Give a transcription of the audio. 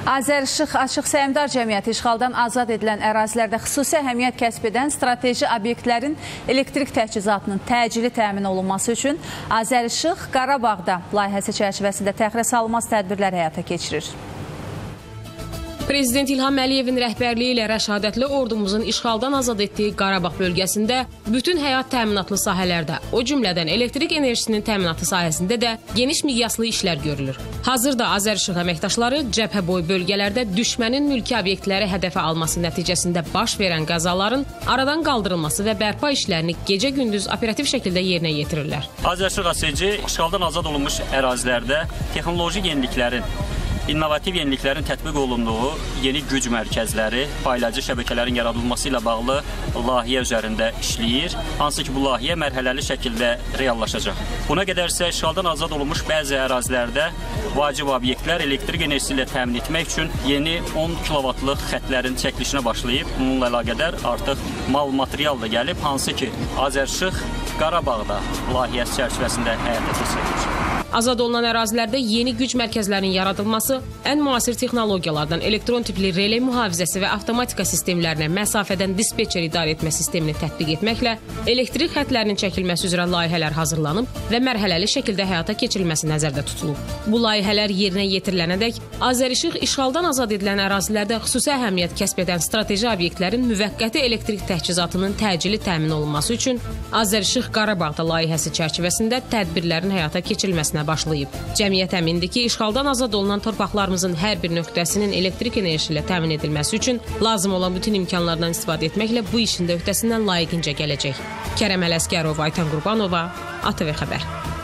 Azərişıq Açıq Səhmdar Cəmiyyəti işğaldan azad edilən ərazilərdə xüsusi əhəmiyyət kəsb edən strateji obyektlərin elektrik təchizatının təcili təmin olunması üçün Azərişıq Qarabağda layihəsi çərçivəsində təxirə salınmaz tədbirlər həyata keçirir. Prezident İlham Əliyevin rəhbərliyi ilə rəşadətli ordumuzun işğaldan azad etdiyi Qarabağ bölgəsində bütün həyat təminatlı sahələrdə, o cümlədən elektrik enerjisinin təminatı sahəsində də geniş miqyaslı işlər görülür. Hazırda Azərişıq əməkdaşları cəbhə boyu bölgələrdə düşmənin mülki obyektləri hədəfə alması nəticəsində baş verən qəzaların aradan qaldırılması və bərpa işlərini gecə-gündüz operativ şəkildə yerinə yetirirlər. Azərişıq ASC işğaldan azad olunmuş ərazilərdə texnoloji yeniliklərin, innovativ yeniliklərin tətbiq olunduğu yeni güc mərkəzləri, paylayıcı şəbəkələrin yaradılması ilə bağlı layihə üzərində işləyir. Hansı ki, bu layihə mərhələli şəkildə reallaşacaq. Buna qədər isə işğaldan azad olunmuş bəzi ərazilərdə vacib obyektlər elektrik enerjisi ilə təmin etmək üçün yeni 10 kilovatlıq xətlərin çəkilişinə başlayıb. Bununla əlaqədar artıq mal-material da gəlib, hansı ki, Azərişıq Qarabağda layihəsi çərçivəsində həyata keçirilir. Azad olunan ərazilərdə yeni güc mərkəzlərinin yaradılması, ən müasir texnologiyalardan elektron tipli relay mühafizəsi və avtomatika sistemlərinə məsafədən dispetçer idarə etmə sistemini tətbiq etməklə elektrik xətlərinin çəkilməsi üzrə layihələr hazırlanıb və mərhələli şəkildə həyata keçirilməsi nəzərdə tutulub. Bu layihələr yerinə yetirilənədək Azərişıq işğaldan azad edilən ərazilərdə xüsusi əhəmiyyət kəsb edən strateji obyektlərin müvəqqəti elektrik təchizatının təcili təmin olunması üçün Azərişıq Qarabağda layihəsi çərçivəsində tədbirlərin həyata keçirilməsinə başlayıb. Cəmiyyət əmindir ki, işğaldan azad olunan torpaqlarımızın hər bir nöqtəsinin elektrik enerjisi ilə təmin edilməsi üçün lazım olan bütün imkanlardan istifadə etməklə bu işin də öhdəsindən layiqincə gələcək. Kərəm Ələsgərov, Aytan Qurbanova, ATV Xəbər.